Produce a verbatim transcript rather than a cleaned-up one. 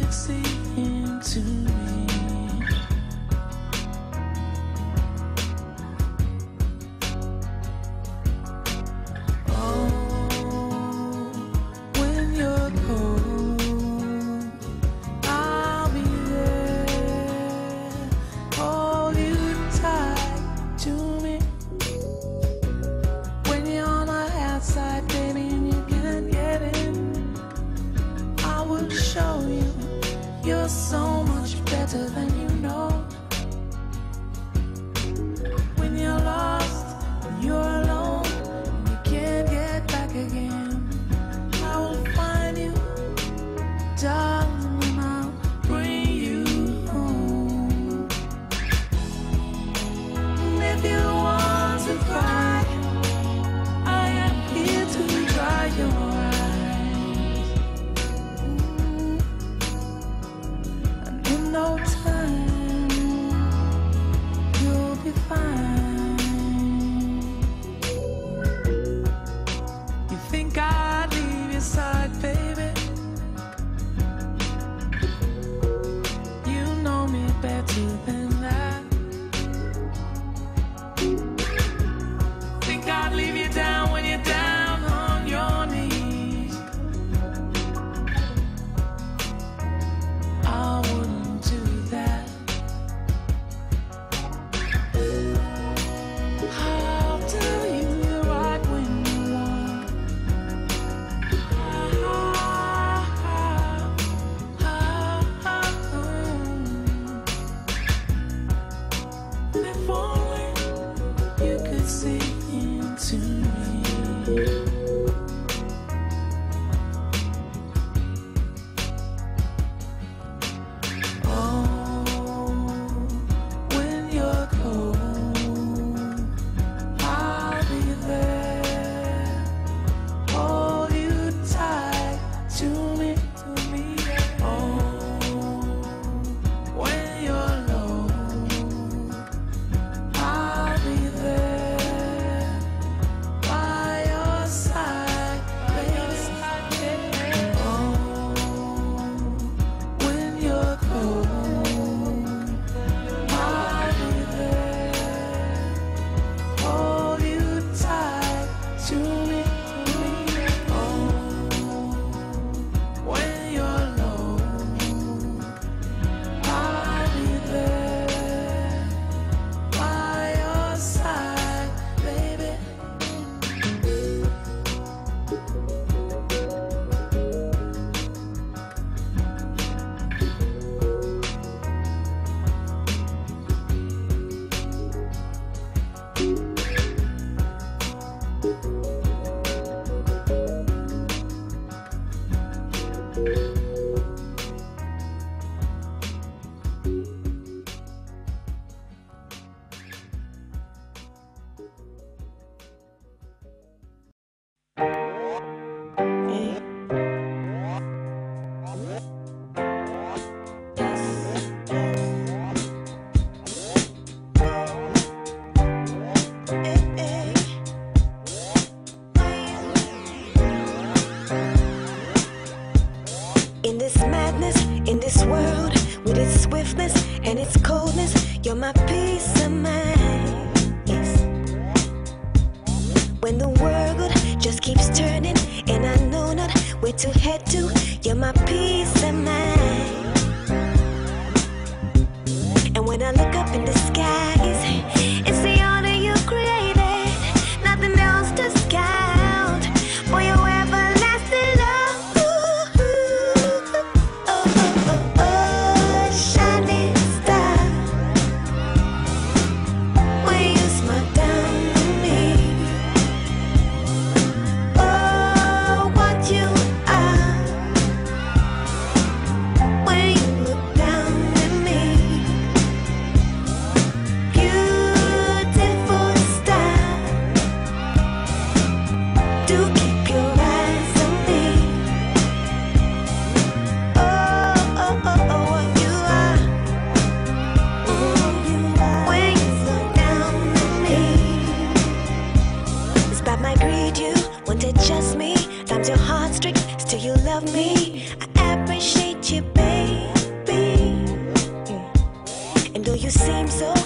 could see into me. Oh, when you're cold, I'll be there, hold you tight to me. When you're on the outside, baby, and you can't get in, I will show you you're so much better than you know. When you're lost, when you're alone, and you can't get back again, I will find you, darling, and I'll bring you home. And if you want to cry, I am here to dry your eyes. Mm. And in no time, you'll be fine. You think I'd leave your side, baby? You know me better than that. Think I'd leave you down when you're down on your knees? I wouldn't do that. I'll tell you you're right when you want. Ah, ah, ah, ah, ah. If only you could see into me. Oh, when you're cold, I'll be there, hold you tight to me, to me. Oh, when you're low, I'll be there by your side, baby. Oh, when you're cold, I'll be there, hold you tight to me. Oh, when you're low, I'll be there by your side, baby. In this madness, in this world, with its swiftness and its coldness, you're my peace of mind. Yes. When the world just keeps turning and I know not where to head to, you're my peace of mind. And when I look up in the skies, it's the honor you created, nothing else to scout for your everlasting love. Ooh, oh, oh, oh, oh, shining star, when you smile down on me. Oh, what you are, when you look down at me. Beautiful star, do keep your eyes on me. Oh, oh, oh, oh, what you are, mm, when you look down at me. Despite my greed, you won't adjust me. Times your heartstrings, still you love me. I appreciate you, babe. just seem so